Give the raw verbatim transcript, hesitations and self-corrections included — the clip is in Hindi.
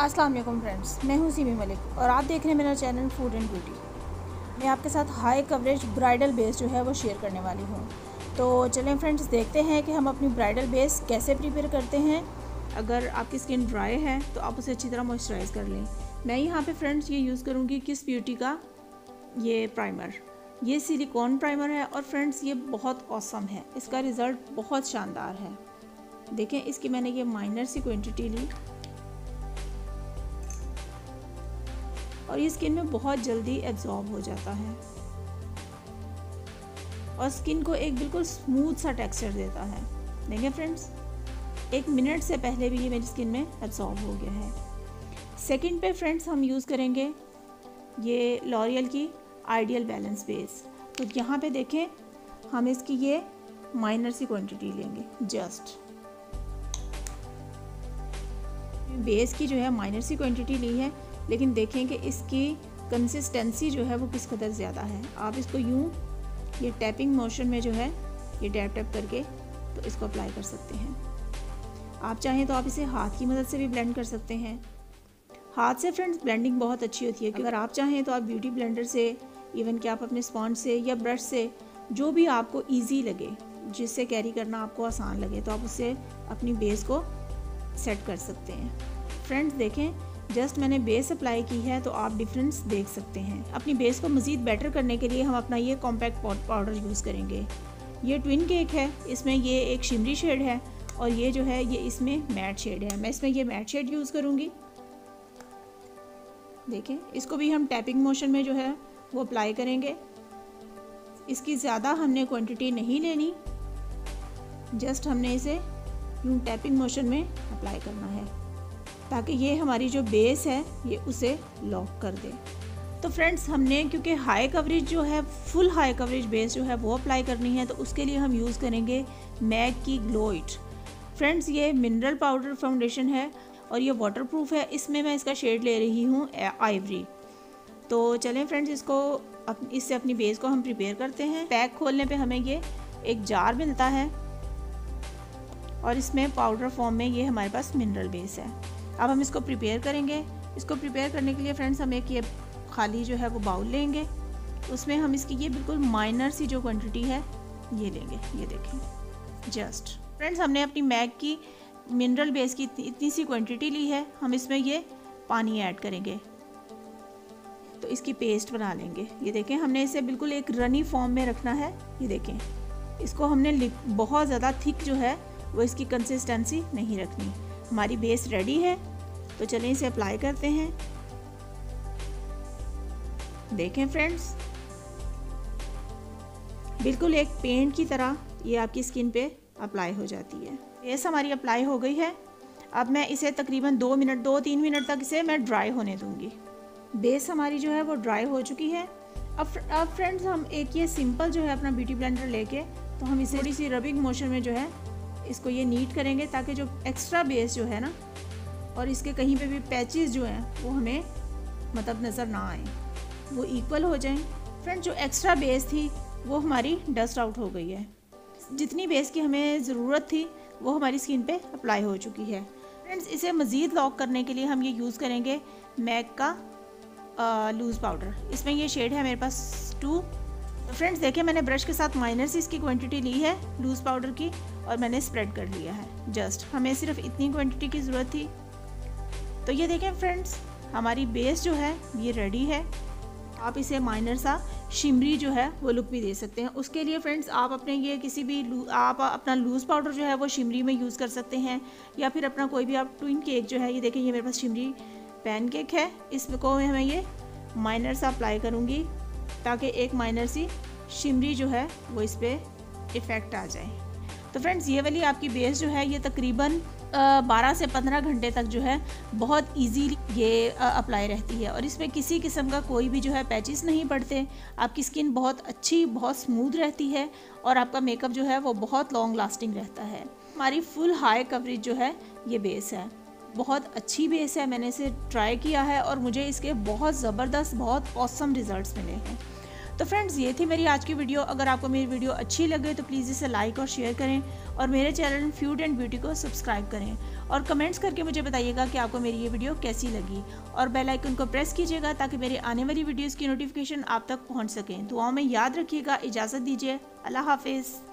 अस्सलाम वालेकुम फ्रेंड्स, मैं हूं सीमी मलिक और आप देख रहे हैं मेरा चैनल फूड एंड ब्यूटी। मैं आपके साथ हाई कवरेज ब्राइडल बेस जो है वो शेयर करने वाली हूं। तो चलें फ्रेंड्स, देखते हैं कि हम अपनी ब्राइडल बेस कैसे प्रिपेयर करते हैं। अगर आपकी स्किन ड्राई है तो आप उसे अच्छी तरह मॉइस्चराइज़ कर लें। मैं यहाँ पे फ्रेंड्स ये यूज़ करूँगी किस ब्यूटी का ये प्राइमर। ये सिलिकॉन प्राइमर है और फ्रेंड्स ये बहुत ऑसम है, इसका रिज़ल्ट बहुत शानदार है। देखें, इसकी मैंने ये माइनर सी क्वांटिटी ली और ये स्किन में बहुत जल्दी एब्जॉर्ब हो जाता है और स्किन को एक बिल्कुल स्मूथ सा टेक्सचर देता है। देखें फ्रेंड्स, एक मिनट से पहले भी ये मेरी स्किन में एब्जॉर्ब हो गया है। सेकंड पे फ्रेंड्स हम यूज़ करेंगे ये लॉरियल की आइडियल बैलेंस बेस। तो यहाँ पे देखें, हम इसकी ये माइनर सी क्वांटिटी लेंगे। जस्ट बेस की जो है माइनर सी क्वांटिटी ली है, लेकिन देखें कि इसकी कंसिस्टेंसी जो है वो किस कदर ज़्यादा है। आप इसको यूँ ये टैपिंग मोशन में जो है ये टैप टैप करके तो इसको अप्लाई कर सकते हैं। आप चाहें तो आप इसे हाथ की मदद से भी ब्लेंड कर सकते हैं। हाथ से फ्रेंड्स ब्लेंडिंग बहुत अच्छी होती है। अगर आप चाहें तो आप ब्यूटी ब्लेंडर से, इवन कि आप अपने स्पॉन्ज से या ब्रश से, जो भी आपको ईजी लगे, जिससे कैरी करना आपको आसान लगे, तो आप उससे अपनी बेस को सेट कर सकते हैं। फ्रेंड्स देखें, जस्ट मैंने बेस अप्लाई की है तो आप डिफरेंस देख सकते हैं। अपनी बेस को मज़ीद बेटर करने के लिए हम अपना ये कॉम्पैक्ट पाउडर यूज़ करेंगे। ये ट्विन केक है, इसमें ये एक शिमरी शेड है और ये जो है ये इसमें मैट शेड है। मैं इसमें ये मैट शेड यूज़ करूँगी। देखें, इसको भी हम टैपिंग मोशन में जो है वो अप्लाई करेंगे। इसकी ज़्यादा हमने क्वांटिटी नहीं लेनी, जस्ट हमने इसे यूँ टैपिंग मोशन में अप्लाई करना है ताकि ये हमारी जो बेस है ये उसे लॉक कर दे। तो फ्रेंड्स, हमने क्योंकि हाई कवरेज जो है, फुल हाई कवरेज बेस जो है वो अप्लाई करनी है, तो उसके लिए हम यूज़ करेंगे मैक की ग्लो इट। फ्रेंड्स, ये मिनरल पाउडर फाउंडेशन है और ये वाटरप्रूफ है। इसमें मैं इसका शेड ले रही हूँ आइवरी। तो चलें फ्रेंड्स, इसको अप, इससे अपनी बेस को हम प्रिपेयर करते हैं। पैक खोलने पे हमें ये एक जार मिलता है और इसमें पाउडर फॉर्म में ये हमारे पास मिनरल बेस है। अब हम इसको प्रिपेयर करेंगे। इसको प्रिपेयर करने के लिए फ्रेंड्स हम एक ये खाली जो है वो बाउल लेंगे, उसमें हम इसकी ये बिल्कुल माइनर सी जो क्वांटिटी है ये लेंगे। ये देखें, जस्ट फ्रेंड्स हमने अपनी मैक की मिनरल बेस की इतनी सी क्वांटिटी ली है। हम इसमें ये पानी ऐड करेंगे तो इसकी पेस्ट बना लेंगे। ये देखें, हमने इसे बिल्कुल एक रनी फॉर्म में रखना है। ये देखें, इसको हमने बहुत ज़्यादा थिक जो है वो इसकी कंसिस्टेंसी नहीं रखनी। हमारी बेस रेडी है, तो चलें इसे अप्लाई करते हैं। देखें फ्रेंड्स, बिल्कुल एक पेंट की तरह ये आपकी स्किन पे अप्लाई हो जाती है। बेस हमारी अप्लाई हो गई है। अब मैं इसे तकरीबन दो मिनट दो तीन मिनट तक इसे मैं ड्राई होने दूंगी। बेस हमारी जो है वो ड्राई हो चुकी है। अब अब फ्रेंड्स, हम एक ये सिंपल जो है अपना ब्यूटी ब्लेंडर लेके तो हम इसे थोड़ी सी रबिंग मोशन में जो है इसको ये नीट करेंगे ताकि जो एक्स्ट्रा बेस जो है ना और इसके कहीं पे भी पैचेस जो हैं वो हमें मतलब नज़र ना आए, वो इक्वल हो जाएं। फ्रेंड्स, जो एक्स्ट्रा बेस थी वो हमारी डस्ट आउट हो गई है। जितनी बेस की हमें ज़रूरत थी वो हमारी स्किन पे अप्लाई हो चुकी है। फ्रेंड्स, इसे मज़ीद लॉक करने के लिए हम ये यूज़ करेंगे मैक का लूज़ पाउडर। इसमें ये शेड है मेरे पास टू। फ्रेंड्स देखें, मैंने ब्रश के साथ माइनर से इसकी क्वांटिटी ली है लूज़ पाउडर की और मैंने स्प्रेड कर लिया है। जस्ट हमें सिर्फ इतनी क्वांटिटी की ज़रूरत थी। तो ये देखें फ्रेंड्स, हमारी बेस जो है ये रेडी है। आप इसे माइनर सा शिमरी जो है वो लुक भी दे सकते हैं। उसके लिए फ्रेंड्स आप अपने ये किसी भी आप अपना लूज़ पाउडर जो है वो शिमरी में यूज़ कर सकते हैं, या फिर अपना कोई भी आप ट्विन केक जो है, ये देखें ये मेरे पास शिमरी पैन केक है, इसको मैं ये माइनर सा अप्लाई करूँगी ताकि एक माइनर सी शिमरी जो है वो इस पर इफ़ेक्ट आ जाए। तो फ्रेंड्स, ये वाली आपकी बेस जो है ये तकरीबन बारह से पंद्रह घंटे तक जो है बहुत इजीली ये अप्लाई रहती है और इसमें किसी किस्म का कोई भी जो है पैचेस नहीं पड़ते। आपकी स्किन बहुत अच्छी, बहुत स्मूथ रहती है और आपका मेकअप जो है वो बहुत लॉन्ग लास्टिंग रहता है। हमारी फुल हाई कवरेज जो है ये बेस है, बहुत अच्छी बेस है। मैंने इसे ट्राई किया है और मुझे इसके बहुत ज़बरदस्त, बहुत ऑसम रिज़ल्ट्स मिले हैं। तो फ्रेंड्स ये थी मेरी आज की वीडियो। अगर आपको मेरी वीडियो अच्छी लगे तो प्लीज़ इसे लाइक और शेयर करें और मेरे चैनल फूड एंड ब्यूटी को सब्सक्राइब करें और कमेंट्स करके मुझे बताइएगा कि आपको मेरी ये वीडियो कैसी लगी और बेल आइकन को प्रेस कीजिएगा ताकि मेरे आने वाली वीडियोज़ की नोटिफिकेशन आप तक पहुँच सकें। दुआओं में याद रखिएगा। इजाज़त दीजिए। अल्लाह हाफिज़।